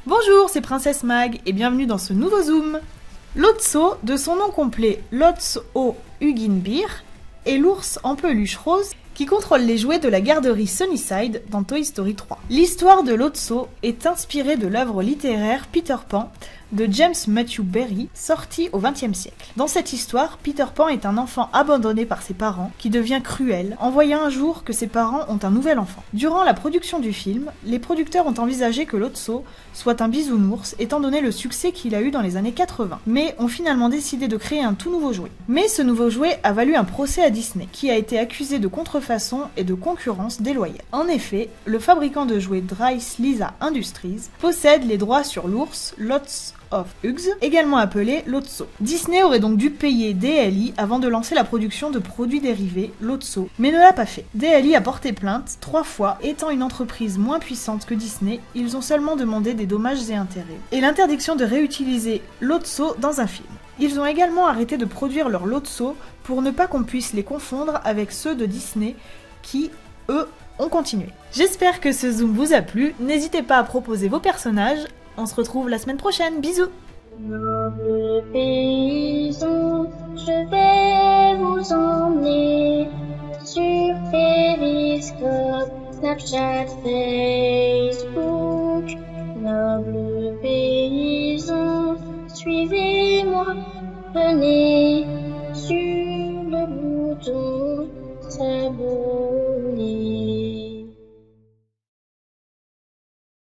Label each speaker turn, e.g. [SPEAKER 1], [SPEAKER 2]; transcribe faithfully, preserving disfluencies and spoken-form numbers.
[SPEAKER 1] Bonjour, c'est Princesse Mag et bienvenue dans ce nouveau zoom. Lotso, de son nom complet Lotso Huginbir, est l'ours en peluche rose qui contrôle les jouets de la garderie Sunnyside dans Toy Story trois. L'histoire de Lotso est inspirée de l'œuvre littéraire Peter Pan de James Matthew Barrie, sorti au vingtième siècle. Dans cette histoire, Peter Pan est un enfant abandonné par ses parents qui devient cruel en voyant un jour que ses parents ont un nouvel enfant. Durant la production du film, les producteurs ont envisagé que Lotso soit un bisounours étant donné le succès qu'il a eu dans les années quatre-vingts, mais ont finalement décidé de créer un tout nouveau jouet. Mais ce nouveau jouet a valu un procès à Disney, qui a été accusé de contrefaçon et de concurrence déloyale. En effet, le fabricant de jouets Dryce Lisa Industries possède les droits sur l'ours Lots of Hugs, également appelé Lotso. Disney aurait donc dû payer D L I avant de lancer la production de produits dérivés Lotso, mais ne l'a pas fait. D L I a porté plainte trois fois, étant une entreprise moins puissante que Disney, ils ont seulement demandé des dommages et intérêts, et l'interdiction de réutiliser Lotso dans un film. Ils ont également arrêté de produire leurs Lotso pour ne pas qu'on puisse les confondre avec ceux de Disney qui, eux, ont continué. J'espère que ce zoom vous a plu, n'hésitez pas à proposer vos personnages. On se retrouve la semaine prochaine, bisous!
[SPEAKER 2] Noble paysan, je vais vous emmener sur Periscope, Snapchat, Facebook. Noble paysan, suivez-moi, venez sur le bouton, c'est beau.